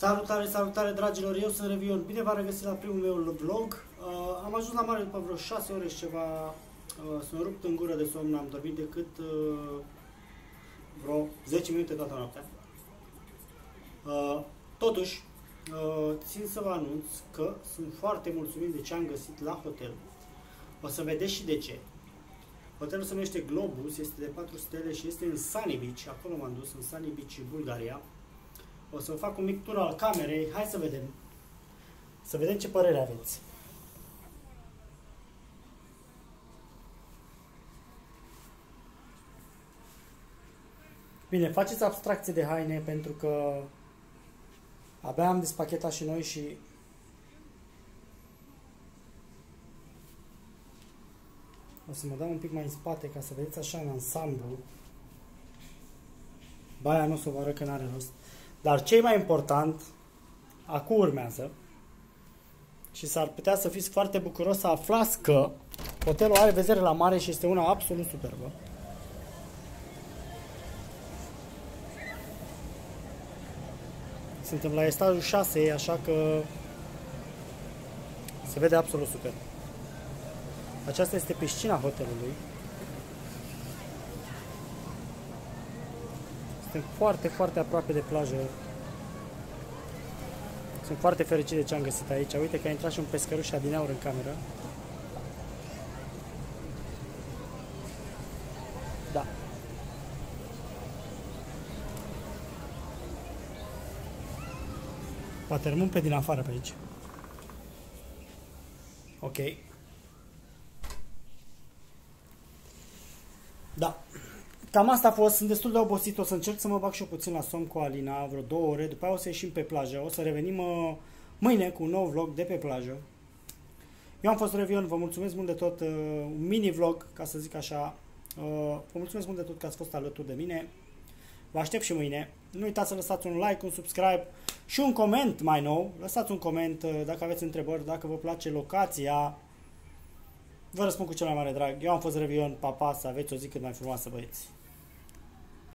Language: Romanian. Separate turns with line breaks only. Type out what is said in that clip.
Salutare, salutare dragilor, eu sunt Revion, bine v-am regăsit la primul meu vlog. Am ajuns la mare după vreo 6 ore și ceva, sunt rupt în gură de somn, n-am dormit decât vreo 10 minute toată noaptea. Totuși, țin să vă anunț că sunt foarte mulțumit de ce am găsit la hotel. O să vedeți și de ce. Hotelul se numește Globus, este de 4 stele și este în Sunny Beach, acolo m-am dus, în Sunny Beach, Bulgaria. O să fac un mic tur al camerei, hai să vedem. Să vedem ce părere aveți. Bine, faceți abstracție de haine pentru că abia am despachetat și noi și o să mă dau un pic mai în spate ca să vedeți așa în ansamblu. Baia nu o să vă arăt că n-are rost. Dar ce e mai important, acum urmează și s-ar putea să fiți foarte bucuros să aflați că hotelul are vedere la mare și este una absolut superbă. Suntem la etajul 6, așa că se vede absolut super. Aceasta este piscina hotelului. Suntem foarte, foarte aproape de plajă. Sunt foarte fericit de ce am găsit aici. Uite că a intrat și un pescăruș adineaur în cameră. Da. Poate rămân pe din afară pe aici. Ok. Da. Cam asta a fost, sunt destul de obosit, o să încerc să mă bag și eu puțin la somn cu Alina, vreo 2 ore, după aia o să ieșim pe plajă, o să revenim mâine cu un nou vlog de pe plajă. Eu am fost Revion, vă mulțumesc mult de tot, un mini vlog, ca să zic așa, vă mulțumesc mult de tot că ați fost alături de mine, vă aștept și mâine, nu uitați să lăsați un like, un subscribe și un coment mai nou, lăsați un coment dacă aveți întrebări, dacă vă place locația, vă răspund cu cel mai mare drag. Eu am fost Revion, pa, pa, să aveți o zi cât mai frumoasă, băieți.